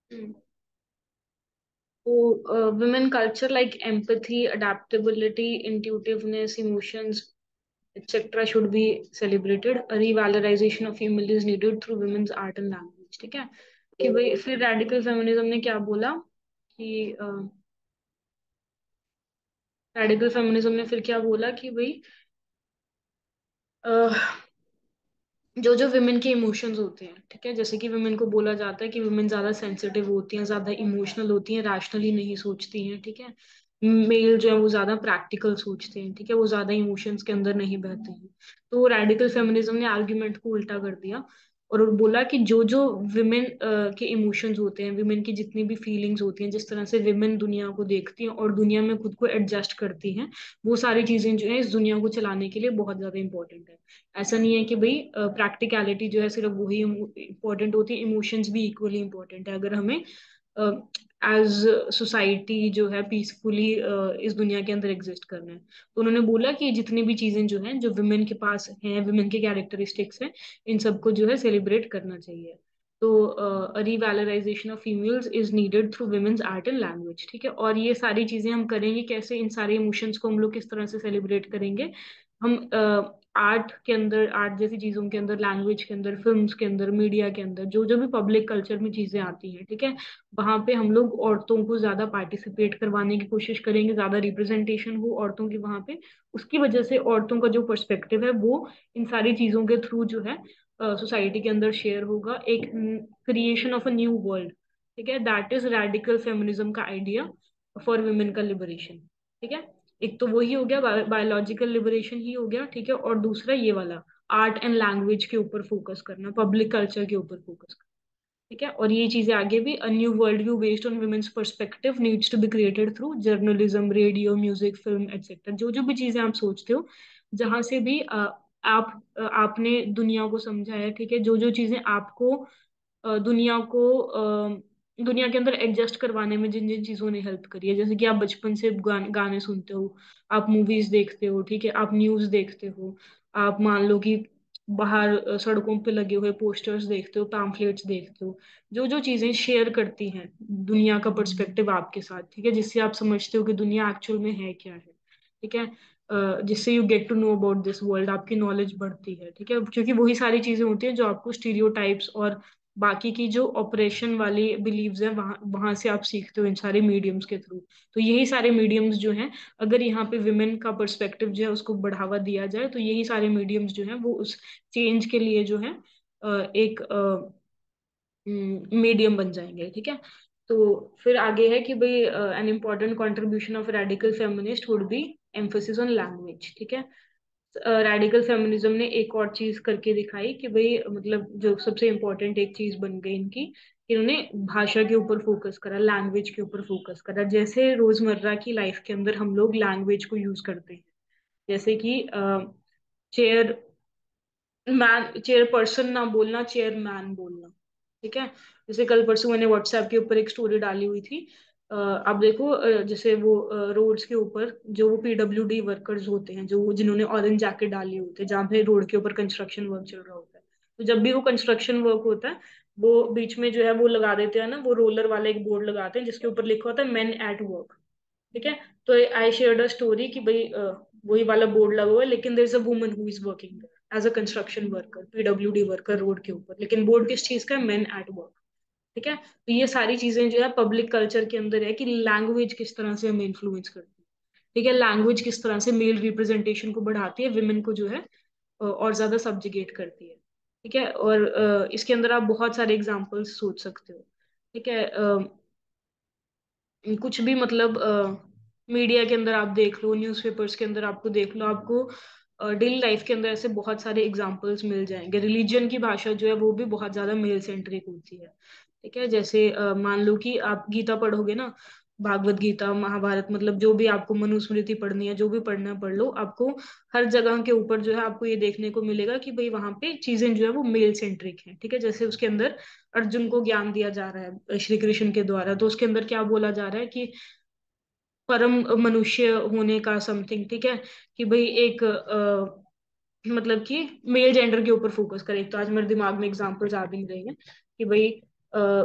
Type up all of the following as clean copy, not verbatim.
हम्म। तो women culture like empathy, adaptability, intuitiveness, emotions, etc. should be celebrated. A revalorization of female is needed through women's art and language. ठीक है कि भाई फिर radical feminism ने क्या बोला कि रेडिकल फेमिनिज्म ने फिर क्या बोला कि भाई जो जो विमेन के इमोशंस होते हैं, ठीक है, जैसे कि विमेन को बोला जाता है कि विमेन ज्यादा सेंसिटिव होती हैं, ज्यादा इमोशनल होती हैं, रैशनली नहीं सोचती हैं, ठीक है। मेल जो है वो ज्यादा प्रैक्टिकल सोचते हैं, ठीक है, वो ज्यादा इमोशंस के अंदर नहीं बहते हैं। तो रैडिकल फेमिनिज्म ने आर्ग्यूमेंट को उल्टा कर दिया और बोला कि जो जो विमेन के इमोशंस होते हैं, विमेन की जितनी भी फीलिंग्स होती हैं, जिस तरह से विमेन दुनिया को देखती हैं और दुनिया में खुद को एडजस्ट करती हैं, वो सारी चीजें जो है इस दुनिया को चलाने के लिए बहुत ज्यादा इंपॉर्टेंट है। ऐसा नहीं है कि भाई प्रैक्टिकलिटी जो है सिर्फ वही इम्पोर्टेंट होती है, इमोशंस भी इक्वली इम्पोर्टेंट है अगर हमें एज सोसाइटी जो है पीसफुली इस दुनिया के अंदर एग्जिस्ट करना है। तो उन्होंने बोला कि जितनी भी चीजें जो हैं जो विमेन के पास हैं, विमेन के कैरेक्टरिस्टिक्स हैं, इन सबको जो है सेलिब्रेट करना चाहिए। तो revalorization of females is needed through women's art and language, ठीक है। और ये सारी चीजें हम करेंगे कैसे, इन सारे इमोशंस को हम लोग किस तरह से सेलिब्रेट करेंगे? हम आर्ट के अंदर, आर्ट जैसी चीजों के अंदर, लैंग्वेज के अंदर, फिल्म्स के अंदर, मीडिया के अंदर, जो जो भी पब्लिक कल्चर में चीजें आती हैं, ठीक है, वहां पे हम लोग औरतों को ज्यादा पार्टिसिपेट करवाने की कोशिश करेंगे, ज्यादा रिप्रेजेंटेशन हो औरतों की वहां पे। उसकी वजह से औरतों का जो पर्सपेक्टिव है वो इन सारी चीजों के थ्रू जो है सोसाइटी के अंदर शेयर होगा, एक creation of a new world, ठीक है। दैट इज रेडिकल फेमिनिज्म का आइडिया फॉर वुमेन का लिबरेशन, ठीक है। एक तो वही हो गया, बायोलॉजिकल लिबरेशन ही हो गया, ठीक है, और दूसरा ये वाला आर्ट एंड लैंग्वेज के ऊपर फोकस करना, पब्लिक कल्चर के ऊपर फोकस करना, ठीक है। और ये चीजें आगे भी, a new world view based on women's perspective needs to be created through journalism, radio, music, film etcetera. जो जो भी चीजें आप सोचते हो, जहां से भी आपने दुनिया को समझा है, ठीक है, जो जो चीजें आपको दुनिया को दुनिया के अंदर एडजस्ट करवाने में जिन जिन चीजों ने हेल्प करी है, जैसे कि आप बचपन से गाने सुनते हो, आप मूवीज देखते हो, ठीक है, आप न्यूज देखते हो, आप मान लो कि बाहर सड़कों पे लगे हुए पोस्टर्स देखते हो, पैम्फलेट्स देखते हो, जो जो चीजें शेयर करती हैं दुनिया का पर्सपेक्टिव आपके साथ, ठीक है, जिससे आप समझते हो कि दुनिया एक्चुअल में है क्या है, ठीक है। जिससे you get to know about this world, आपकी नॉलेज बढ़ती है, ठीक है, क्योंकि वही सारी चीजें होती हैं जो आपको स्टीरियोटाइप्स और बाकी की जो ऑपरेशन वाली बिलीव्स है वहां वहां से आप सीखते हो इन सारे मीडियम्स के थ्रू। तो यही सारे मीडियम्स जो हैं, अगर यहाँ पे विमेन का पर्सपेक्टिव जो है उसको बढ़ावा दिया जाए, तो यही सारे मीडियम्स जो हैं वो उस चेंज के लिए जो है एक मीडियम बन जाएंगे, ठीक है। तो फिर आगे है कि भाई an important contribution of radical feminist would be emphasis on language, ठीक है। रेडिकल फेमिनिज्म ने एक और चीज करके दिखाई कि भाई मतलब जो सबसे इम्पोर्टेंट एक चीज बन गई इनकी, इन्होंने भाषा के ऊपर फोकस करा, लैंग्वेज के ऊपर फोकस करा। जैसे रोजमर्रा की लाइफ के अंदर हम लोग लैंग्वेज को यूज करते हैं, जैसे कि चेयर मैन, चेयर पर्सन ना बोलना, चेयर मैन बोलना, ठीक है। जैसे कल परसों मैंने व्हाट्सएप के ऊपर एक स्टोरी डाली हुई थी। आप देखो, जैसे वो रोड्स के ऊपर जो वो पीडब्ल्यूडी वर्कर्स होते हैं, जो जिन्होंने ऑरेंज जैकेट डाली होती है, जहाँ पे रोड के ऊपर कंस्ट्रक्शन वर्क चल रहा होता है, तो जब भी वो कंस्ट्रक्शन वर्क होता है, वो बीच में जो है वो लगा देते हैं ना, वो रोलर वाला एक बोर्ड लगाते हैं जिसके ऊपर लिखा होता है मेन एट वर्क, ठीक है। तो आई शेयर्ड अ स्टोरी कि भाई वही वाला बोर्ड लगा हुआ है, लेकिन there is a woman who is working as a construction worker, PWD worker road के ऊपर, लेकिन बोर्ड किस चीज का है? मेन एट वर्क, ठीक है। तो ये सारी चीजें जो है पब्लिक कल्चर के अंदर है कि लैंग्वेज किस तरह से हमें इन्फ्लुएंस करती है, ठीक है, लैंग्वेज किस तरह से मेल रिप्रेजेंटेशन को बढ़ाती है, विमेन को जो है और ज्यादा सब्जिगेट करती है, ठीक है। और इसके अंदर आप बहुत सारे एग्जाम्पल्स सोच सकते हो, ठीक है। कुछ भी मतलब मीडिया के अंदर आप देख लो, न्यूज़पेपर्स के अंदर आपको देख लो, आपको डेली लाइफ के अंदर ऐसे बहुत सारे एग्जांपल्स मिल जाएंगे। रिलीजन की भाषा जो है वो भी बहुत ज्यादा मेल सेंट्रिक होती है, ठीक है। जैसे मान लो कि आप गीता पढ़ोगे ना, भागवत गीता, महाभारत, मतलब जो भी आपको मनुस्मृति पढ़नी है, जो भी पढ़ना है पढ़ लो, आपको हर जगह के ऊपर जो है आपको ये देखने को मिलेगा कि भाई वहां पे चीजें जो है वो मेल सेंट्रिक हैं, ठीक है। जैसे उसके अंदर अर्जुन को ज्ञान दिया जा रहा है श्री कृष्ण के द्वारा, तो उसके अंदर क्या बोला जा रहा है कि परम मनुष्य होने का समथिंग, ठीक है, कि भाई एक मतलब कि मेल जेंडर के ऊपर फोकस करें। तो आज मेरे दिमाग में एग्जांपल्स आ भी नहीं रही हैं कि भाई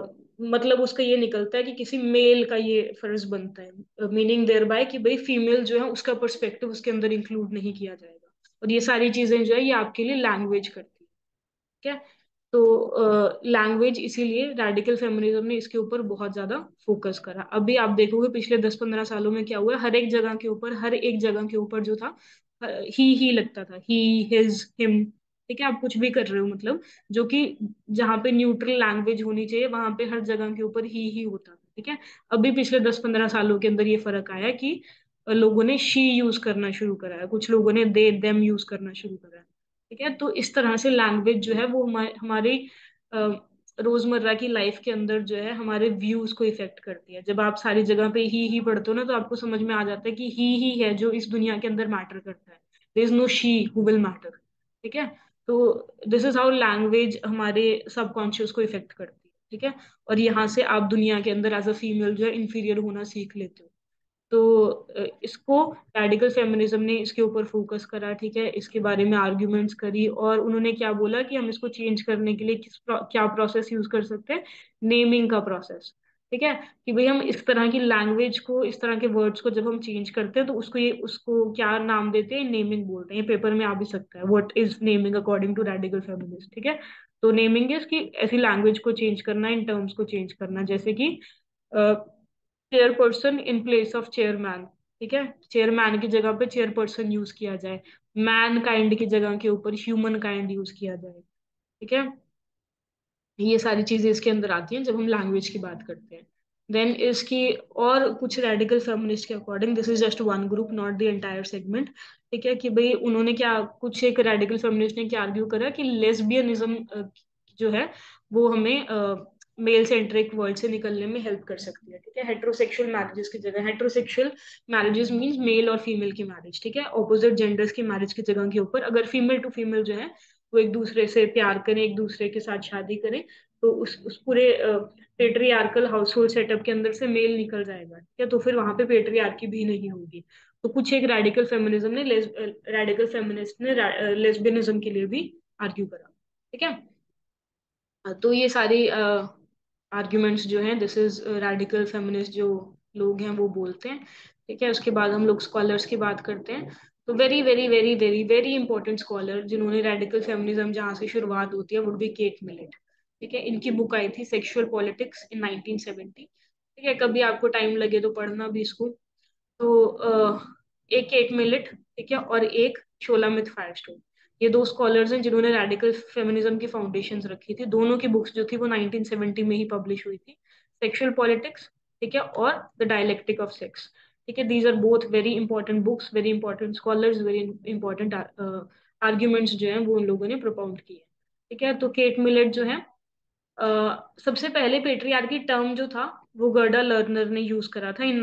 मतलब उसका ये निकलता है कि किसी मेल का ये फर्ज बनता है, मीनिंग देयर बाय कि भाई फीमेल जो है उसका पर्सपेक्टिव उसके अंदर इंक्लूड नहीं किया जाएगा। और ये सारी चीजें जो है ये आपके लिए लैंग्वेज करती है। ठीक है। तो लैंग्वेज इसीलिए रेडिकल फेमिनिज्म ने इसके ऊपर बहुत ज्यादा फोकस करा। अभी आप देखोगे पिछले 10-15 सालों में क्या हुआ है, हर एक जगह के ऊपर, हर एक जगह के ऊपर जो था ही लगता था, ही, हिज, हिम। ठीक है, आप कुछ भी कर रहे हो मतलब, जो कि जहाँ पे न्यूट्रल लैंग्वेज होनी चाहिए वहां पे हर जगह के ऊपर ही होता था। ठीक है। अभी पिछले 10-15 सालों के अंदर ये फर्क आया कि लोगों ने शी यूज करना शुरू करा है, कुछ लोगों ने दे देम यूज करना शुरू करा है। ठीक है। तो इस तरह से लैंग्वेज जो है वो हमारी रोजमर्रा की लाइफ के अंदर जो है हमारे व्यूज को इफेक्ट करती है। जब आप सारी जगह पे ही पढ़ते हो ना, तो आपको समझ में आ जाता है कि ही है जो इस दुनिया के अंदर मैटर करता है। There is no she who will matter. ठीक है। तो दिस इज हाउ लैंग्वेज हमारे सबकॉन्शियस को इफेक्ट करती है। ठीक है। और यहाँ से आप दुनिया के अंदर एज अ फीमेल जो है इंफीरियर होना सीख लेते हो। तो इसको रेडिकल फेमिनिज्म ने इसके ऊपर फोकस करा। ठीक है। इसके बारे में आर्ग्यूमेंट्स करी, और उन्होंने क्या बोला कि हम इसको चेंज करने के लिए क्या प्रोसेस यूज कर सकते हैं, नेमिंग का प्रोसेस। ठीक है। कि भाई हम इस तरह की लैंग्वेज को, इस तरह के वर्ड्स को जब हम चेंज करते हैं तो उसको क्या नाम देते हैं, नेमिंग बोलते हैं। ये पेपर में आ भी सकता है, what is naming according to radical feminist. ठीक है। तो नेमिंग इज कि ऐसी लैंग्वेज को चेंज करना, इन टर्म्स को चेंज करना, जैसे कि chairperson in place of chairman. ठीक है। चेयरमैन की जगह पे चेयरपर्सन यूज किया जाए, मैन काइंड की जगह के ऊपर ह्यूमन काइंड यूज किया जाए। ठीक है। ये सारी चीजें इसके अंदर आती हैं जब हम लैंग्वेज की बात करते हैं। देन इसकी और कुछ रेडिकल फेमिनिस्ट के according, this is just one group not the entire segment. ठीक है। कि भाई उन्होंने क्या, कुछ एक रेडिकल फेमिनिस्ट ने क्या आर्ग्यू करा कि लेस्बियनिज्म जो है वो हमें मेल सेंट्रिक वर्ल्ड से निकलने में हेल्प कर सकती है। ठीक है। हेट्रोसेक्सुअल मैरिजेस की जगह, हेट्रोसेक्सुअल मैरिजेस मींस मेल और फीमेल की मैरिज। ठीक है। ऑपोजिट जेंडर्स की मैरिज की जगह के ऊपर अगर फीमेल टू फीमेल जो है वो एक दूसरे से प्यार करें, एक दूसरे के साथ शादी करें, तो उस पूरे पेट्रियार्कल हाउस होल्ड सेटअप के अंदर से मेल निकल जाएगा। ठीक है। तो फिर वहां पे पेट्रियार्की भी नहीं होगी। तो कुछ एक रेडिकल फेमिनिज्म ने, रेडिकल फेमिनिस्ट ने लेस्बियनिज्म के लिए भी आर्ग्यू करा। ठीक है। तो ये सारी आर्ग्यूमेंट्स जो हैं, दिस इज रेडिकल फेमिनिस्ट जो लोग हैं वो बोलते हैं। ठीक है। उसके बाद हम लोग स्कॉलर्स की बात करते हैं। तो very very very very very important scholar जिन्होंने रेडिकल फेमिनिज्म जहाँ से शुरुआत होती है वुड बी केट मिलेट। ठीक है। इनकी बुक आई थी सेक्सुअल पॉलिटिक्स इन 1970। ठीक है। कभी आपको टाइम लगे तो पढ़ना भी इसको। तो एक केट मिलेट, ठीक है, और एक शोला मिथ फायरस्टोन, ये दो स्कॉलर्स हैं जिन्होंने रेडिकल फेमिनिज्म की फाउंडेशंस रखी थी। दोनों की बुक्स जो थी वो 1970 में ही पब्लिश हुई थी, सेक्सुअल पॉलिटिक्स, ठीक है, और द डायलेक्टिक ऑफ सेक्स। ठीक है। These are both very important books, very important scholars, very important arguments जो हैं वो उन लोगों ने प्रोपाउंड किए। ठीक है। तो केट मिलेट जो है, सबसे पहले पेट्रियार्की टर्म जो था वो गर्डा लर्नर ने यूज करा था इन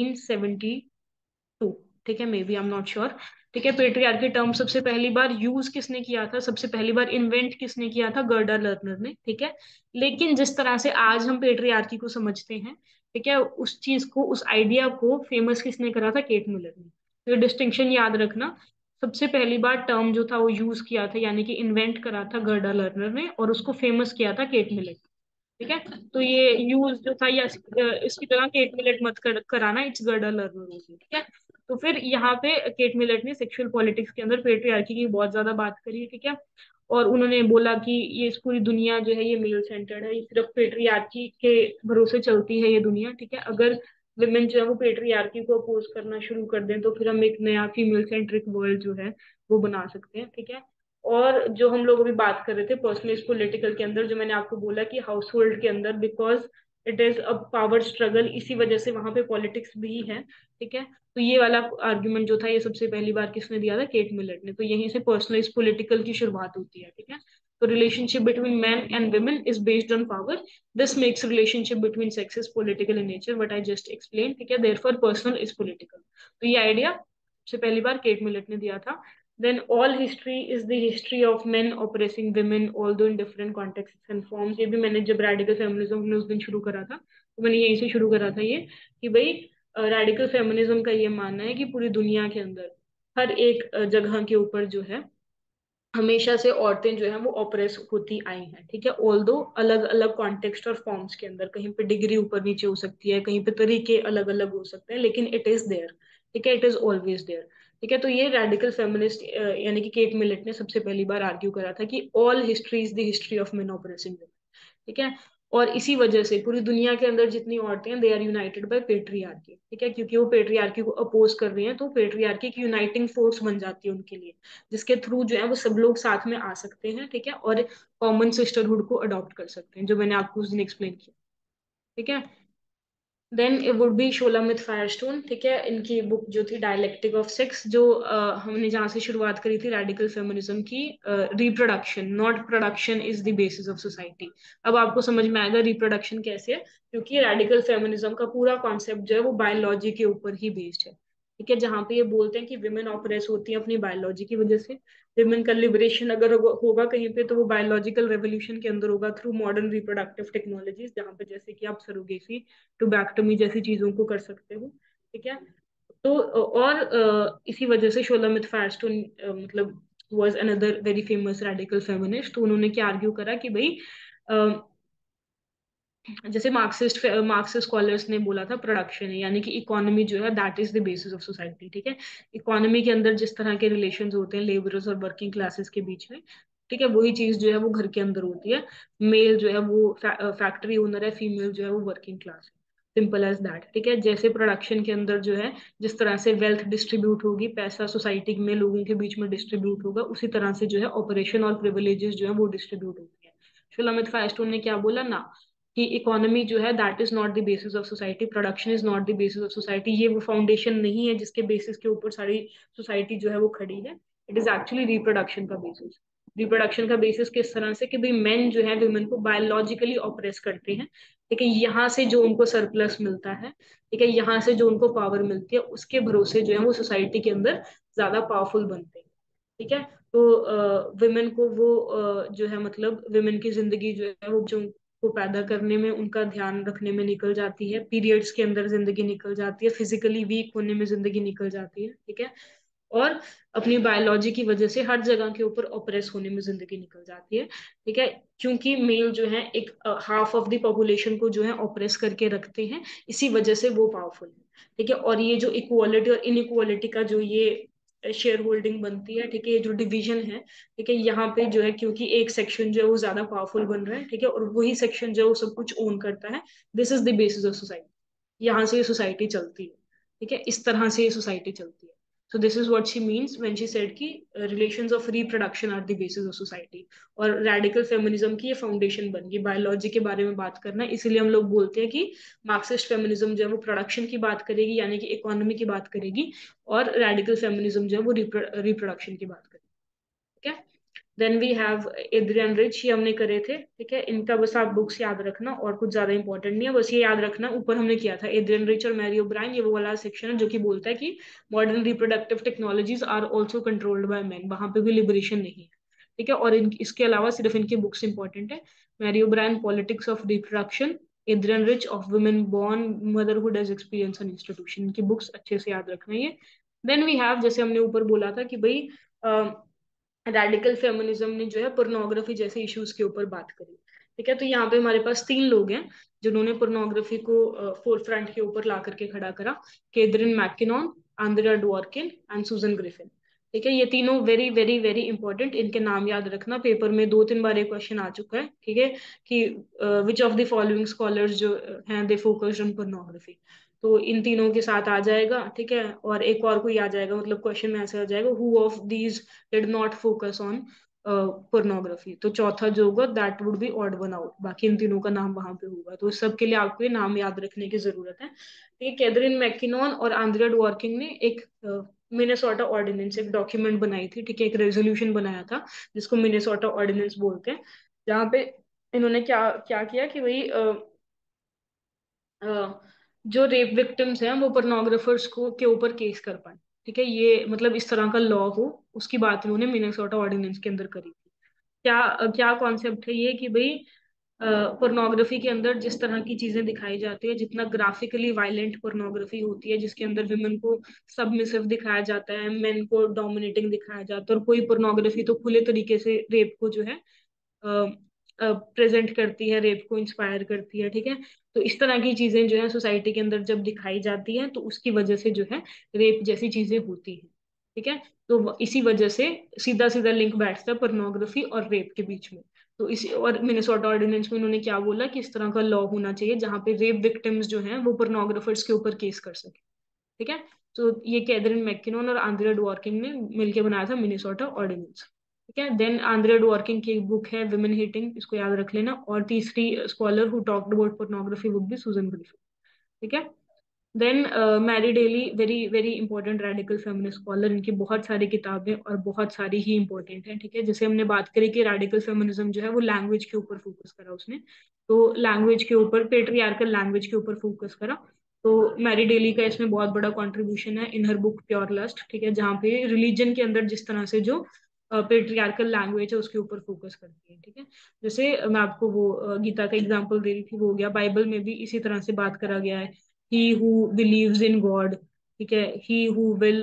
1972। ठीक है। Maybe, I am not sure. ठीक है। पेट्रियार्की टर्म सबसे पहली बार यूज किसने किया था, सबसे पहली बार इन्वेंट किसने किया था, गर्डा लर्नर ने। ठीक है। लेकिन जिस तरह से आज हम पेट्रियार्की को समझते हैं, ठीक है, उस चीज को, उस आइडिया को फेमस किसने करा था, केट मिलर ने। तो ये डिस्टिंक्शन याद रखना। सबसे पहली बार टर्म जो था वो यूज किया था, यानी कि इन्वेंट करा था गर्डा लर्नर ने, और उसको फेमस किया था केट मिलर। ठीक है। तो ये यूज जो था, या इसकी जगह केट मिलेट मत कराना, इट्स गर्डा लर्नर होगी। ठीक है। तो फिर यहाँ पे केट मिलेट ने सेक्सुअल पॉलिटिक्स के अंदर पेट्रियार्की की बहुत ज्यादा बात करी। ठीक है। और उन्होंने बोला कि ये इस पूरी दुनिया जो है ये मेल सेंटर्ड है, ये सिर्फ पेट्रियार्की के भरोसे चलती है ये दुनिया। ठीक है। अगर विमेन जो है वो पेट्रियार्की को अपोज करना शुरू कर दें तो फिर हम एक नया फीमेल सेंट्रिक वर्ल्ड जो है वो बना सकते हैं। ठीक है। और जो हम लोग अभी बात कर रहे थे पर्सनल पॉलिटिकल के अंदर, जो मैंने आपको बोला कि हाउस होल्ड के अंदर, because it is a power struggle, इसी वजह से वहां पे पॉलिटिक्स भी है। ठीक है। तो ये वाला आर्ग्यूमेंट जो था ये सबसे पहली बार किसने दिया था, केट मिलेट ने। तो यहीं से पर्सनल पॉलिटिकल की शुरुआत होती है। ठीक है। तो relationship between man and women is based on power, this makes relationship between sexes political in nature, what I just explain. ठीक है। Therefore personal is political. तो ये आइडिया सबसे पहली बार केट मिलेट ने दिया था। Then all history is the history of men oppressing women, although in different contexts and forms। ये भी मैंने जब रेडिकल फेमिनिज्म ने उस दिन शुरू करा था तो मैंने यहीं से शुरू करा था ये, कि भाई रेडिकल फेमिनिज्म का ये मानना है कि पूरी दुनिया के अंदर हर एक जगह के ऊपर जो है हमेशा से औरतें जो है वो ऑप्रेस होती आई हैं, ठीक है। ऑल दो अलग अलग कॉन्टेक्स्ट और फॉर्म्स के अंदर, कहीं पे डिग्री ऊपर नीचे हो सकती है, कहीं पे तरीके अलग अलग हो सकते हैं, लेकिन इट इज देयर, ठीक है, इट इज ऑलवेज देयर। ठीक है, तो ये रेडिकल फेमिनिस्ट यानी कि केट मिलेट ने सबसे पहली बार आर्ग्यू करा था कि all history is the history of men oppressing, ठीक है। और इसी वजह से पूरी दुनिया के अंदर जितनी औरतें हैं, they are united by patriarchy, ठीक है, क्योंकि वो पेट्रियार्की को अपोज कर रही हैं, तो पेट्रियार्की की यूनाइटिंग फोर्स बन जाती है उनके लिए, जिसके थ्रू जो है वो सब लोग साथ में आ सकते हैं, ठीक है, और कॉमन सिस्टरहुड को अडॉप्ट कर सकते हैं, जो मैंने आपको उस दिन एक्सप्लेन किया, ठीक है। Then it would be Shulamith Firestone, ठीक है, इनकी बुक जो थी डायलेक्टिक ऑफ सेक्स, जो हमने जहाँ से शुरुआत करी थी रेडिकल फेमिनिज्म की, reproduction not production is the basis of society. अब आपको समझ में आएगा रिप्रोडक्शन कैसे है, क्योंकि रेडिकल फेमिनिज्म का पूरा कॉन्सेप्ट जो है वो बायोलॉजी के ऊपर ही बेस्ड है, ठीक है, जहाँ पे ये बोलते हैं कि विमेन ऑपरेस होती है अपनी बायोलॉजी की वजह से। विमेन का लिबरेशन अगर होगा कहीं पे, तो वो बायोलॉजिकल रेवोल्यूशन के अंदर होगा थ्रू मॉडर्न रिप्रोडक्टिव टेक्नोलॉजीज, जहाँ पे जैसे कि आप सरोगेसी, टुबैक्टोमी जैसी चीजों को कर सकते हो, ठीक है। तो और इसी वजह से शोलामित फायरस्टोन मतलब was another very famous radical feminist. तो उन्होंने क्या आर्ग्यू करा कि भाई जैसे मार्क्सिस्ट स्कॉलर्स ने बोला था, प्रोडक्शन है यानी कि इकोनॉमी जो है that is the basis of society, ठीक है। इकोनॉमी के अंदर जिस तरह के रिलेशंस होते हैं लेबरर्स और वर्किंग क्लासेस के बीच में, ठीक है, वही चीज जो है वो घर के अंदर होती है। मेल जो है वो फैक्ट्री ओनर है, फीमेल जो है वो वर्किंग क्लास है, सिंपल एज दैट, ठीक है। जैसे प्रोडक्शन के अंदर जो है जिस तरह से वेल्थ डिस्ट्रीब्यूट होगी, पैसा सोसाइटी में लोगों के बीच में डिस्ट्रीब्यूट होगा, उसी तरह से जो है ऑपरेशन और प्रिविलेजेस जो है वो डिस्ट्रीब्यूट होती है। शुलामित फायरस्टोन ने क्या बोला ना, कि इकोनॉमी जो है that is not the basis of society, production is not the basis of society, ये वो फाउंडेशन नहीं है जिसके बेसिस के ऊपर सारी सोसाइटी जो है वो खड़ी है। इट इज एक्चुअली रिप्रोडक्शन का बेसिस। रिप्रोडक्शन का बेसिस किस तरह से, कि भाई मेन जो है वुमेन को बायोलॉजिकली ऑपरेस करते हैं, ठीक है, यहाँ से जो उनको सरप्लस मिलता है, ठीक है, यहाँ से जो उनको पावर मिलती है, उसके भरोसे जो है वो सोसाइटी के अंदर ज्यादा पावरफुल बनते हैं, ठीक है। तो वुमेन को वो जो है मतलब वुमेन की जिंदगी जो है वो जो को पैदा करने में, उनका ध्यान रखने में निकल जाती है, पीरियड्स के अंदर जिंदगी निकल जाती है, फिजिकली वीक होने में जिंदगी निकल जाती है, ठीक है, और अपनी बायोलॉजी की वजह से हर जगह के ऊपर ऑपरेस होने में जिंदगी निकल जाती है, ठीक है। क्योंकि मेल जो है एक हाफ ऑफ द पॉपुलेशन को जो है ऑपरेस करके रखते हैं, इसी वजह से वो पावरफुल है, ठीक है। और ये जो इक्वालिटी और इनइक्वालिटी का जो ये शेयर होल्डिंग बनती है, ठीक है, ये जो डिवीजन है, ठीक है, यहाँ पे जो है क्योंकि एक सेक्शन जो है वो ज्यादा पावरफुल बन रहा है, ठीक है, और वही सेक्शन जो है वो सब कुछ ओन करता है, this is the basis of society. यहाँ से ये सोसाइटी चलती है, ठीक है, इस तरह से ये सोसाइटी चलती है। So this is what she means when she said कि relations of reproduction are the basis of society। और radical feminism की ये फाउंडेशन बन गई बायोलॉजी के बारे में बात करना, इसीलिए हम लोग बोलते हैं कि मार्क्सिस्ट फेमिनिज्म जो है वो प्रोडक्शन की बात करेगी यानी कि इकोनॉमी की बात करेगी, और रेडिकल फेमिनिज्म जो है वो रिप्रोडक्शन की बात करेगी, ठीक है। Then we have Adrienne Rich, ये हमने करे थे, ठीक है, इनका बस आप बुक्स याद रखना, और कुछ ज्यादा इंपॉर्टेंट नहीं है, बस ये याद रखना ऊपर हमने किया था एड्रियन रिच और मैरी ओब्रायन, ये वो वाला सेक्शन है जो कि बोलता है कि modern reproductive technologies are also controlled by man, वहां पे भी लिबरेशन नहीं है, ठीक है। और इसके अलावा सिर्फ इनकी बुक्स इंपॉर्टेंट है, Mary O'Brien politics of reproduction, Adrienne Rich of women born motherhood as experience and institution, इनकी बुक्स अच्छे से याद रखना है। देन वी हैव, जैसे हमने ऊपर बोला था कि भाई रेडिकल फेमिनिज्म ने जो है पोर्नोग्राफी जैसे इश्यूज के ऊपर बात करी, ठीक है। तो यहाँ पे हमारे पास तीन लोग हैं जिन्होंने पोर्नोग्राफी को फोर फ्रंट के ऊपर ला करके खड़ा करा, Catherine MacKinnon, Andrea Dworkin and Susan Griffin, ठीक है। ये तीनों वेरी वेरी वेरी इंपॉर्टेंट, इनके नाम याद रखना, पेपर में दो तीन बार ये क्वेश्चन आ चुका है, ठीक है, कि which of the following scholars जो हैं दे फोकस्ड ऑन पोर्नोग्राफी, तो इन तीनों के साथ आ जाएगा, ठीक है। और एक और कोई आ जाएगा, मतलब क्वेश्चन में ऐसे आ जाएगा, who of these did not focus on pornography, तो चौथा जो होगा that would be odd one out, बाकी इन तीनों का नाम वहां पे होगा, तो इस सब के लिए आपको ये नाम याद रखने की जरूरत है, ठीक है। कैथरीन मैकिनॉन और आंद्रिया डवर्किन ने एक मिनेसोटा ऑर्डिनेंस, एक डॉक्यूमेंट बनाई थी, ठीक है, एक रेजोल्यूशन बनाया था जिसको मिनेसोटा ऑर्डिनेंस बोलते हैं, जहाँ पे इन्होंने क्या क्या किया कि भाई जो रेप विक्टिम्स हैं वो पोर्नोग्राफर्स को के ऊपर केस कर पाए, ठीक है, ये मतलब इस तरह का लॉ हो, उसकी बात इन्होंने मिनेसोटा ऑर्डिनेंस के अंदर करी थी। क्या क्या कॉन्सेप्ट है ये कि भाई पोर्नोग्राफी के अंदर जिस तरह की चीजें दिखाई जाती है, जितना ग्राफिकली वायलेंट पोर्नोग्राफी होती है, जिसके अंदर विमेन को सबमिसिव दिखाया जाता है, मेन को डोमिनेटिंग दिखाया जाता है, और कोई पोर्नोग्राफी तो खुले तरीके से रेप को जो है प्रेजेंट करती है, रेप को इंस्पायर करती है, ठीक है। तो इस तरह की चीजें जो है सोसाइटी के अंदर जब दिखाई जाती हैं तो उसकी वजह से जो है रेप जैसी चीजें होती हैं, ठीक है। तो इसी वजह से सीधा सीधा लिंक बैठता है पोर्नोग्राफी और रेप के बीच में। तो इसी और मिनेसोटा ऑर्डिनेंस में उन्होंने क्या बोला कि इस तरह का लॉ होना चाहिए जहां पे रेप विक्टिम्स जो हैं वो पोर्नोग्राफर्स के ऊपर केस कर सके, ठीक है। तो ये कैथरीन मैकिनन और आंद्रे डवर्किन ने मिलकर बनाया था मिनेसोटा ऑर्डिनेंस, ठीक है। देन आंद्रे डवर्किन की एक बुक है विमेन हेटिंग, इसको याद रख लेना। और तीसरी scholar who talked about pornography would be Susan Griffith, ठीक है। Then Mary Daly, very very important radical feminist scholar, इनकी बहुत सारी किताबें और बहुत सारी ही इंपॉर्टेंट है, ठीक है। जैसे हमने बात करी कि रेडिकल फेमिनिज्म जो है वो लैंग्वेज के ऊपर फोकस करा उसने, तो लैंग्वेज के ऊपर, पेट्रियार्कल लैंग्वेज के ऊपर फोकस करा। तो मैरी डेली का इसमें बहुत बड़ा कंट्रीब्यूशन है in her book pure lust, ठीक है, जहाँ पे रिलीजन के अंदर जिस तरह से जो पेट्रियार्कल लैंग्वेज है उसके ऊपर फोकस करती है, ठीक है। जैसे मैं आपको वो गीता का एग्जांपल दे रही थी, वो हो गया, बाइबल में भी इसी तरह से बात करा गया है, he who believes in God, ठीक है, he who will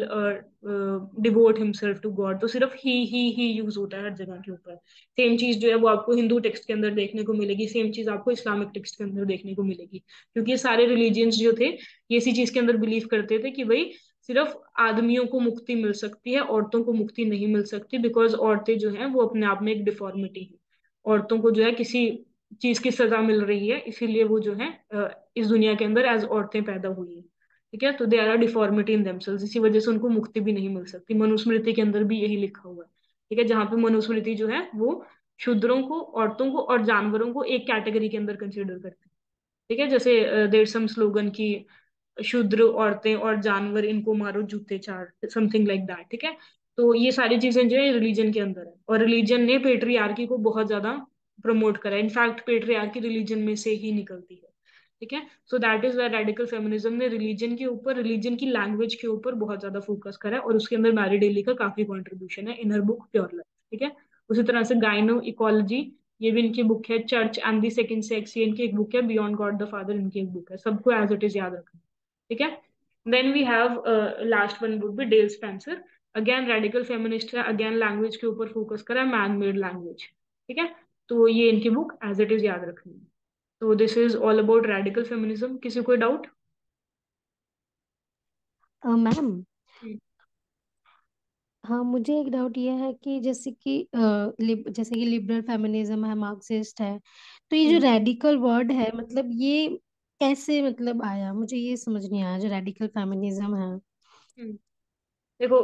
devote himself to God. तो सिर्फ ही यूज होता है हर जगह के ऊपर। सेम चीज जो है वो आपको हिंदू टेक्स्ट के अंदर देखने को मिलेगी, सेम चीज आपको इस्लामिक टेक्स्ट के अंदर देखने को मिलेगी, क्योंकि ये सारे रिलीजियंस जो थे ये इसी चीज के अंदर बिलीव करते थे कि भाई सिर्फ आदमियों को मुक्ति मिल सकती है, औरतों को मुक्ति नहीं मिल सकती, बिकॉज औरतें जो हैं वो अपने आप में एक डिफॉर्मिटी है। औरतों को जो है किसी चीज की सजा मिल रही है, इसीलिए वो जो है इस दुनिया के अंदर एज औरतें पैदा हुई है, ठीक है। तो they are a deformity in themselves, इसी वजह से उनको मुक्ति भी नहीं मिल सकती। मनुस्मृति के अंदर भी यही लिखा हुआ है, ठीक है, जहाँ पे मनुस्मृति जो है वो शूद्रों को, औरतों को और जानवरों को एक कैटेगरी के अंदर कंसिडर करती है, ठीक है। जैसे देर सम स्लोगन की शूद्र, औरतें और जानवर इनको मारो जूते चार, समथिंग लाइक दैट, ठीक है। तो ये सारी चीजें जो है रिलीजन के अंदर है, और रिलीजन ने पेट्रियार्की को बहुत ज्यादा प्रमोट करा है। इनफैक्ट पेट्रियार्की रिलीजन में से ही निकलती है, ठीक है। So that is why radical feminism ने रिलीजन के ऊपर, रिलीजन की लैंग्वेज के ऊपर बहुत ज्यादा फोकस करा है, और उसके अंदर मैरी डेली का काफी कॉन्ट्रीब्यूशन है in her book pure life, ठीक है। उसी तरह से गाइनो इकोलॉजी, ये भी इनकी बुक है। Church and the second sex, ये इनकी एक बुक है। बियॉन्ड गॉड द फादर, इनकी एक बुक है। सबको एज इट इज याद रखना, ठीक है। Then we have last one would be Dale Spencer, again radical feminist है, अगेन लैंग्वेज के ऊपर फोकस करा है, मैन मेड लैंग्वेज, ठीक है। तो ये इनकी बुक एज इट इज याद रखनी है। तो this is all about radical feminism. किसी कोई डाउट? मैम, हाँ मुझे एक डाउट ये है कि जैसे कि लिबरल फेमिनिज्म है, मार्क्सिस्ट है, तो ये जो रेडिकल वर्ड है मतलब ये कैसे मतलब आया, मुझे ये समझ नहीं आया जो रेडिकल फेमिनिज्म है। देखो,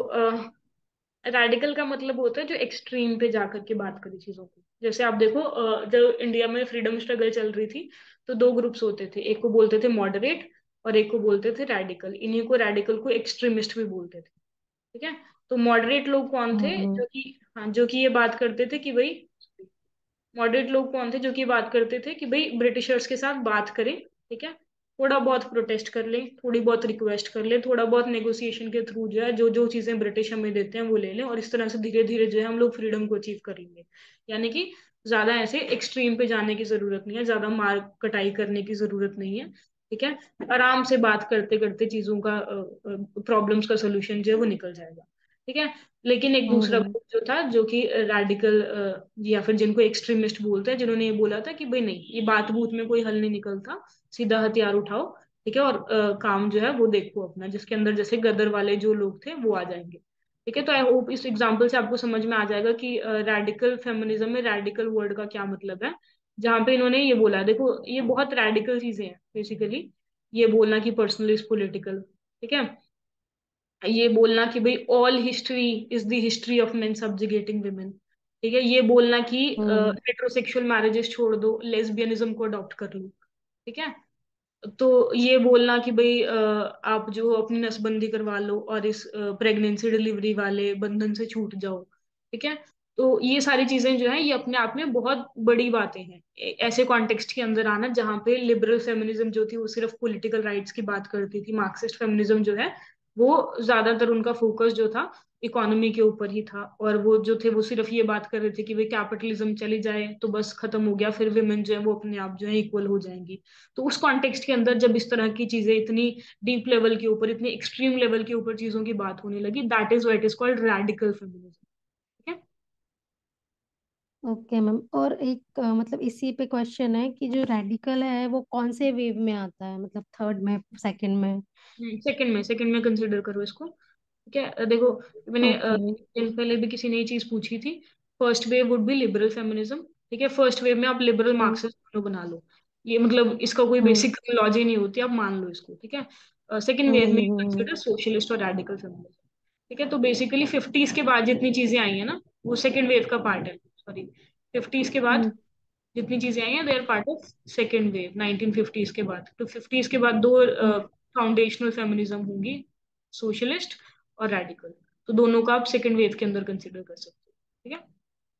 रेडिकल का मतलब होता है जो एक्सट्रीम पे जाकर के बात करी चीजों को। जैसे आप देखो, जब इंडिया में फ्रीडम स्ट्रगल चल रही थी तो दो ग्रुप्स होते थे, एक को बोलते थे मॉडरेट और एक को बोलते थे रेडिकल। इन्हीं को रेडिकल को एक्सट्रीमिस्ट भी बोलते थे, ठीक है। तो मॉडरेट लोग कौन थे? हम्म। जो कि, हाँ, जो कि ये बात करते थे कि भाई, मॉडरेट लोग कौन थे जो कि बात करते थे कि भाई ब्रिटिशर्स के साथ बात करें, ठीक है, थोड़ा बहुत प्रोटेस्ट कर लें, थोड़ी बहुत रिक्वेस्ट कर लें, थोड़ा बहुत नेगोशिएशन के थ्रू जो है जो जो चीजें ब्रिटिश हमें देते हैं वो ले लें, और इस तरह से धीरे धीरे जो है हम लोग फ्रीडम को अचीव कर लेंगे। यानी कि ज्यादा ऐसे एक्सट्रीम पे जाने की जरूरत नहीं है, ज्यादा मार कटाई करने की जरूरत नहीं है, ठीक है। आराम से बात करते करते चीजों का, प्रॉब्लम्स का सोल्यूशन जो है वो निकल जाएगा, ठीक है। लेकिन एक दूसरा हम्म। ग्रुप जो था, जो कि रेडिकल, या फिर जिनको एक्सट्रीमिस्ट बोलते हैं, जिन्होंने ये बोला था कि भाई नहीं, ये बात बूत में कोई हल नहीं निकलता, सीधा हथियार उठाओ, ठीक है, और काम जो है वो देखो अपना, जिसके अंदर जैसे गदर वाले जो लोग थे वो आ जाएंगे, ठीक है। तो आई होप इस एग्जाम्पल से आपको समझ में आ जाएगा कि रेडिकल फेमिनिज्म में रेडिकल वर्ड का क्या मतलब है। जहां पे इन्होंने ये बोला, देखो ये बहुत रेडिकल चीजें हैं बेसिकली, ये बोलना कि पर्सनल इज पॉलिटिकल, ठीक है, ये बोलना कि भाई all history is the history of men subjugating women, ठीक है, ये बोलना कि हम्म। हेटेरोसेक्सुअल मैरिजेस छोड़ दो, लेस्बियनिज्म को अडॉप्ट कर लो, ठीक है। तो ये बोलना कि भाई आप जो हो अपनी नसबंदी करवा लो और इस प्रेगनेंसी डिलीवरी वाले बंधन से छूट जाओ, ठीक है। तो ये सारी चीजें जो है ये अपने आप में बहुत बड़ी बातें हैं। ऐसे कॉन्टेक्स्ट के अंदर आना जहाँ पे लिबरल फेमिनिज्म जो थी वो सिर्फ पॉलिटिकल राइट्स की बात करती थी, मार्क्सिस्ट फेमिनिज्म जो है वो ज्यादातर उनका फोकस जो था इकोनॉमी के ऊपर ही था, और वो जो थे वो सिर्फ ये बात कर रहे थे कि भाई कैपिटलिज्म चली जाए तो बस खत्म हो गया, फिर विमेन जो है वो अपने आप जो है इक्वल हो जाएंगी। तो उस कॉन्टेक्स्ट के अंदर जब इस तरह की चीजें इतनी डीप लेवल के ऊपर, इतनी एक्सट्रीम लेवल के ऊपर चीजों की बात होने लगी, that is what is called radical feminism. ठीक है। ओके मैम, और एक मतलब इसी पे क्वेश्चन है कि जो रेडिकल है वो कौन से वेव में आता है, मतलब थर्ड में, सेकंड में? सेकंड में कंसिडर करो इसको। ठीक है। देखो, मैंने ओके। दिन पहले भी किसी नई चीज पूछी थी। First wave would be liberal feminism. ठीक है, फर्स्ट वेव में आप लिबरल हम्म। मार्क्सिस्ट दोनों बना लो। ये मतलब इसका कोई हम्म। बेसिक लॉजिक नहीं होती, आप मान लो इसको। ठीक है। सेकंड वेव में हम्म। कंसिडर सोशलिस्ट और रेडिकल फेमिनिज्म। ठीक है, तो बेसिकली फिफ्टीज के बाद जितनी चीजें आई है ना, वो सेकंड वेव का पार्ट है। सॉरी, फिफ्टीज के बाद हम्म। जितनी चीजें आई हैं they are part of second wave, 1950s के बाद। तो फिफ्टीज के बाद दो हम्म। फाउंडेशनल फेमिनिज्म होंगी, सोशलिस्ट और रेडिकल। तो दोनों का आप सेकेंड वेव के अंदर कंसिडर कर सकते हो। ठीक है।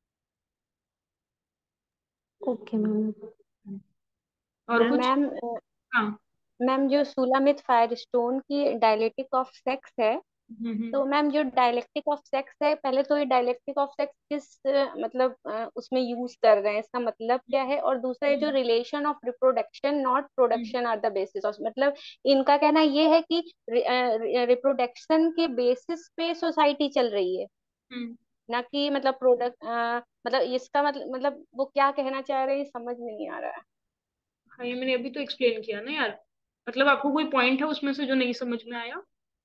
Okay ma'am. और कुछ? मैम हाँ। मैम जो सुलामित फायरस्टोन की डायलेक्टिक ऑफ सेक्स है, हम्म। तो मैम जो डायलेक्टिक ऑफ सेक्स है, पहले तो ये डायलेक्टिक ऑफ सेक्स किस मतलब उसमें यूज कर रहे हैं, इसका मतलब क्या है? और दूसरा ये जो hmm. Relation of reproduction not hmm. Production are the basis of, मतलब इनका कहना ये है कि रिप्रोडक्शन के बेसिस पे सोसाइटी चल रही है, हम्म। ना कि मतलब प्रोडक्ट, मतलब इसका मतलब वो क्या कहना चाह रहे हैं समझ में नहीं आ रहा है। हाँ, ये मैंने अभी तो एक्सप्लेन किया ना यार। मतलब आपको कोई पॉइंट है उसमें से जो नहीं समझ में आया?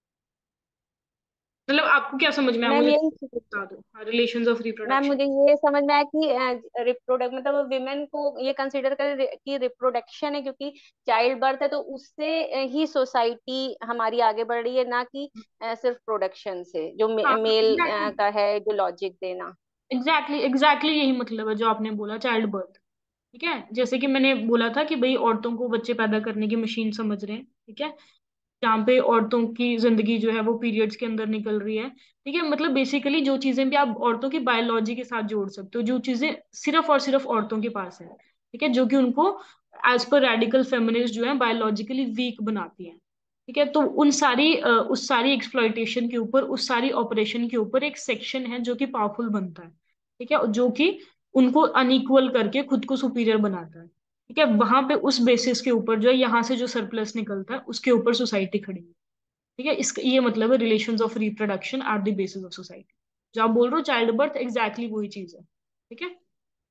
मतलब आपको क्या समझ में आया, मैम मुझे यही, बता दो। Relations of ma'am reproduction. मुझे ये समझ में आया कि रिप्रोडक्ट मतलब विमेन को ये कंसिडर कर कि रिप्रोडक्शन है, क्योंकि चाइल्ड बर्थ है तो उससे ही सोसाइटी हमारी आगे बढ़ रही है, ना कि सिर्फ प्रोडक्शन से, जो हाँ, मेल का है जो लॉजिक देना। एग्जैक्टली यही मतलब है जो आपने बोला, चाइल्ड बर्थ। ठीक है, जैसे कि मैंने बोला था कि भाई औरतों को बच्चे पैदा करने की मशीन समझ रहे हैं। ठीक है, जहाँ पे औरतों की जिंदगी जो है वो पीरियड्स के अंदर निकल रही है। ठीक है, मतलब बेसिकली जो चीजें भी आप औरतों की बायोलॉजी के साथ जोड़ सकते हो, जो चीजें सिर्फ और सिर्फ औरतों के पास है। ठीक है, जो कि उनको एज पर रेडिकल फेमिनिस्ट जो है बायोलॉजिकली वीक बनाती हैं। ठीक है, तो उस सारी एक्सप्लॉइटेशन के ऊपर, उस सारी ऑपरेशन के ऊपर एक सेक्शन है जो कि पावरफुल बनता है। ठीक है, जो कि उनको अनइक्वल करके खुद को सुपीरियर बनाता है। ठीक है, वहां पे उस बेसिस के ऊपर जो है, यहाँ से जो सरप्लस निकलता है उसके ऊपर सोसाइटी खड़ी है। ठीक है, इसका ये मतलब है relations of reproduction are the basis of society. जो आप बोल रहे हो चाइल्ड बर्थ, एग्जैक्टली वही चीज है। ठीक है।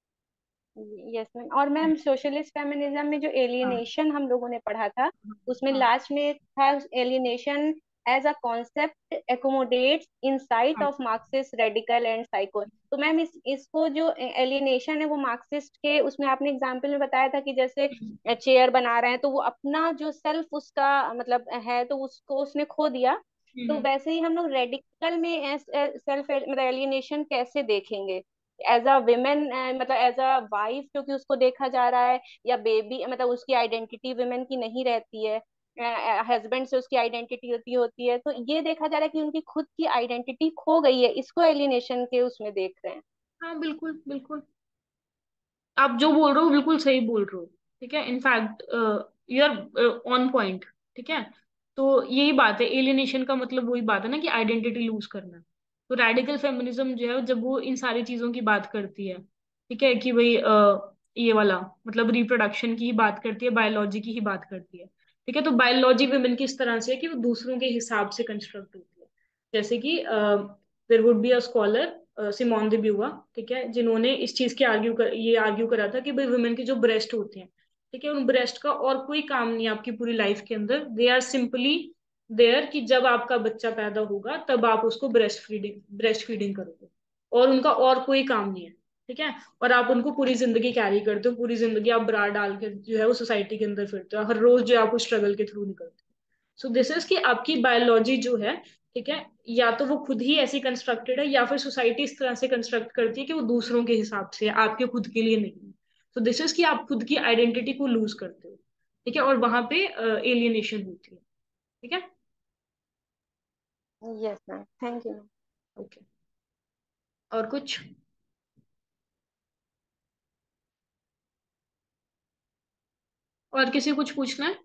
Yes ma'am. और मैम सोशलिस्ट फेमिनिज्म में जो हाँ। एलियनेशन हम लोगों ने पढ़ा था, उसमें हाँ। लास्ट में था alienation as a concept accommodates insight हाँ। Of Marxist radical and psycho. तो मैम इसको जो एलियनेशन है वो मार्क्सिस्ट के उसमें आपने एग्जाम्पल में बताया था कि जैसे चेयर बना रहे हैं तो वो अपना जो सेल्फ उसका मतलब है तो उसको उसने खो दिया। तो हम्म। वैसे ही हम लोग रेडिकल में सेल्फ मतलब एलियनेशन कैसे देखेंगे? एज अ विमेन, मतलब एज अ वाइफ क्योंकि उसको देखा जा रहा है, या बेबी मतलब उसकी आइडेंटिटी विमेन की नहीं रहती है, हस्बैंड से उसकी आइडेंटिटी होती होती है, तो ये देखा जा रहा है कि उनकी खुद की आइडेंटिटी खो गई है, इसको एलिनेशन के उसमें देख रहे हैं। हाँ, बिल्कुल बिल्कुल। आप जो बोल रहे हो बिल्कुल सही बोल रहे हो। ठीक है, in fact you are on point. ठीक है, तो यही बात है, एलियनेशन का मतलब वही बात है ना कि आइडेंटिटी लूज करना। तो रेडिकल फेमिनिज्म जो है जब वो इन सारी चीजों की बात करती है, ठीक है, कि भाई ये वाला मतलब रिप्रोडक्शन की ही बात करती है, बायोलॉजी की ही बात करती है। ठीक है, तो बायोलॉजी वुमेन की इस तरह से है कि वो दूसरों के हिसाब से कंस्ट्रक्ट होती है। जैसे कि there would be a scholar Simone de Beauvoir. ठीक है, जिन्होंने इस चीज के ये आर्ग्यू करा था कि भाई वुमेन के जो ब्रेस्ट होते हैं, ठीक है, उन ब्रेस्ट का और कोई काम नहीं है आपकी पूरी लाइफ के अंदर। दे आर सिंपली देयर कि जब आपका बच्चा पैदा होगा तब आप उसको ब्रेस्ट फीडिंग करोगे, और उनका और कोई काम नहीं है। ठीक है, और आप उनको पूरी जिंदगी कैरी करते हो, पूरी जिंदगी आप ब्रा डाल के जो है वो सोसाइटी के अंदर फिरते हो, हर रोज जो है आप उस स्ट्रगल के थ्रू निकलते हो। सो दिस इज कि आपकी बायोलॉजी जो है, ठीक है, या तो वो खुद ही ऐसी कंस्ट्रक्टेड है, या फिर सोसाइटी इस तरह से कंस्ट्रक्ट करती है कि वो दूसरों के हिसाब से है, आपके खुद के लिए नहीं है। तो दिस इज कि आप खुद की आइडेंटिटी को लूज करते हो। ठीक है, और वहां पे एलियनेशन होती है। ठीक है। Yes ma'am, thank you. Okay. और कुछ? और किसी कुछ पूछना है?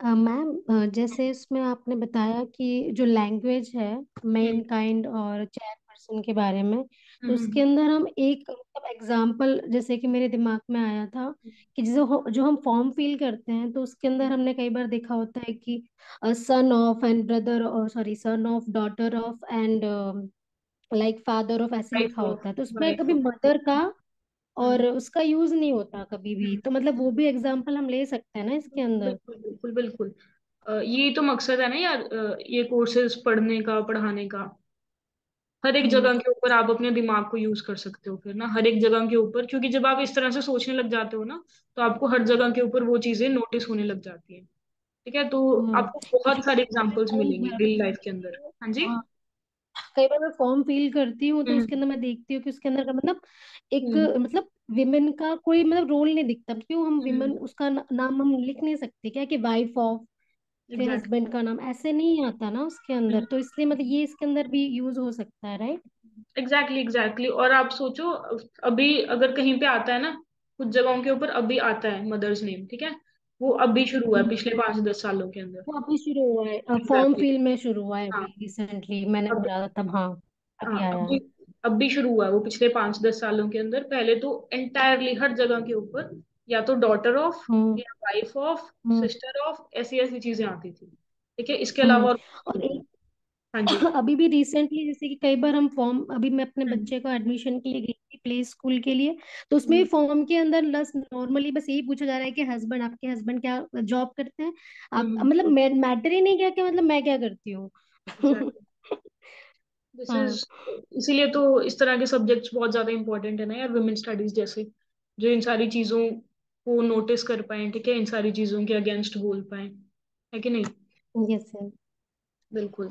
मैम, जैसे इसमें आपने बताया कि जो लैंग्वेज है हम्म मेन काइंड और चेयर पर्सन के बारे में, तो उसके हम्म अंदर हम एक मतलब एग्जाम्पल जैसे कि मेरे दिमाग में आया था कि जो हम फॉर्म फिल करते हैं तो उसके अंदर हमने कई बार देखा होता है कि सन ऑफ एंड ब्रदर, और sorry son of daughter of and like father of, ऐसे वाइफ लिखा ऑफ होता है, तो उसमें वाइफ कभी ऑफ मदर का और हम्म उसका यूज नहीं होता कभी भी, हम्म, तो मतलब वो भी एग्जाम्पल हम ले सकते हैं ना इसके अंदर। बिल्कुल बिल्कुल बिल्कुल। ये तो मकसद है ना यार, ये कोर्सेज पढ़ने का, पढ़ाने का। हर एक हम्म। जगह के ऊपर आप अपने दिमाग को यूज कर सकते हो फिर ना, हर एक जगह के ऊपर, क्योंकि जब आप इस तरह से सोचने लग जाते हो ना, तो आपको हर जगह के ऊपर वो चीजें नोटिस होने लग जाती हैं। ठीक है, तो आपको क्योंकि बहुत सारे कई बार मैं एग्जांपल्स फॉर्म मिलेंगे रियल भरती लाइफ के अंदर। हूँ, हाँ जी। हाँ, कई बार मैं फॉर्म फिल करती हूँ तो हम्म उसके अंदर मैं देखती हूँ कि उसके अंदर का मतलब एक हम्म मतलब विमेन का कोई मतलब रोल नहीं दिखता, क्यों हम विमेन हम्म उसका नाम हम लिख नहीं सकते क्या, कि वाइफ ऑफ, फिर एग्जैक्टली। हस्बैंड का नाम ऐसे नहीं आता ना उसके अंदर, तो इसलिए मतलब ये इसके अंदर भी यूज हो सकता है, राइट? Exactly exactly. और आप सोचो, अभी अगर कहीं पे आता है ना, कुछ जगहों के ऊपर अभी आता है मदर्स नेम, ठीक है, वो अभी शुरू हुआ है पिछले 5 10 सालों के अंदर। वो अभी शुरू हुआ है, फॉर्म एग्जैक्टली। फिल में शुरू हुआ है हाँ। अभी रिसेंटली, मैंने अब भरा था तब, हाँ हाँ अभी आया अभी है। अभी शुरू हुआ है वो पिछले 5 10 सालों के अंदर। पहले तो एंटायरली हर जगह के ऊपर या तो डॉटर ऑफ हम्म। या wife of, hmm. Sister of, ऐसी ऐसी चीजें आती थी। ठीक है, इसके हम्म। अलावा और कुछ और नहीं था। हाँ जी। अभी भी रिसेंटली जैसे कि कई बार हम फॉर्म, अभी मैं अपने हम्म बच्चे का एडमिशन के लिए गई थी प्ले स्कूल के लिए, तो उसमें हम्म, फॉर्म के अंदर बस नॉर्मली बस यही पूछा जा रहा है कि हस्बैंड, आपके हस्बैंड क्या जॉब करते हैं, आप हम्म, मतलब मैटर ही नहीं किया कि मतलब मैं क्या करती हूँ। एग्जैक्टली। दिस इज, हाँ। इसीलिए तो इस तरह के सब्जेक्ट्स बहुत ज्यादा इंपॉर्टेंट है ना यार, वुमेन स्टडीज जैसे, जो इन सारी चीजों को नोटिस कर पाए, ठीक है, इन सारी चीजों के अगेंस्ट बोल पाए, है कि नहीं। Yes sir. बिल्कुल।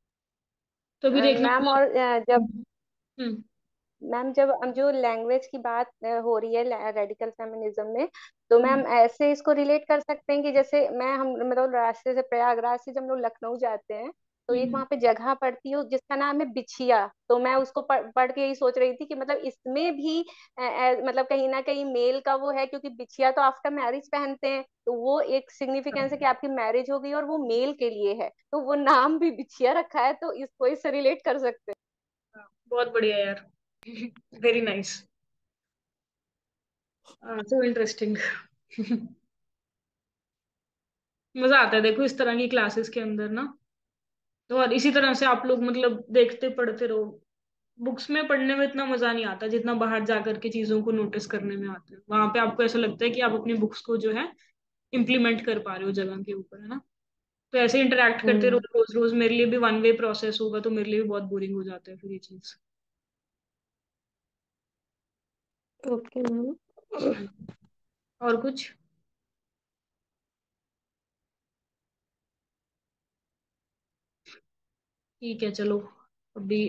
तो अभी देखना। मैम और जब हम्म मैम जब हम जो लैंग्वेज की बात हो रही है रेडिकल फेमिनिज्म में, तो मैम हम्म ऐसे इसको रिलेट कर सकते हैं कि जैसे मैं हम मतलब रास्ते से प्रयागराज से जब हम लोग लखनऊ जाते हैं, तो एक हम्म वहाँ पे जगह पड़ती है जिसका नाम है बिछिया। तो मैं उसको पढ़ के यही सोच रही थी कि मतलब इसमें भी मतलब कहीं ना कहीं मेल का वो है, क्योंकि बिछिया तो आफ्टर मैरिज पहनते हैं, तो वो एक सिग्निफिकेंस है कि आपकी मैरिज हो गई और वो मेल के लिए है, तो वो नाम भी बिछिया रखा है, तो इसको इससे रिलेट कर सकते हैं। हाँ, बहुत बढ़िया यार। Very nice. So interesting. मजा आता है देखो इस तरह की क्लासेस के अंदर ना। तो और इसी तरह से आप लोग मतलब देखते पढ़ते रहो। बुक्स में पढ़ने में इतना मजा नहीं आता जितना बाहर जा करके चीजों को नोटिस करने में आता है। वहां पे आपको ऐसा लगता है कि आप अपनी बुक्स को जो है इम्प्लीमेंट कर पा रहे हो जगह के ऊपर, है ना। तो ऐसे इंटरेक्ट करते रहो हम्म। रोज रोज, मेरे लिए भी वन वे प्रोसेस होगा तो मेरे लिए भी बहुत बोरिंग हो जाता है फिर ये चीज। Okay ma'am. हाँ। और कुछ। ठीक है चलो। अभी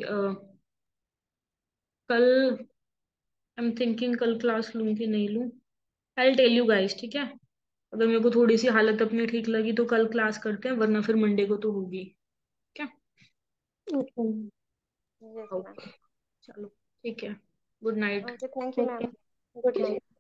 कल आई एम थिंकिंग कल क्लास लूं कि नहीं लूं। आई टेल यू गाइस, ठीक है। अगर मेरे को थोड़ी सी हालत अपनी ठीक लगी तो कल क्लास करते हैं, वरना फिर मंडे को तो होगी। क्या। ओके। Yes ma'am. चलो ठीक है। Good night. Okay, thank you ma'am. Okay. Good night.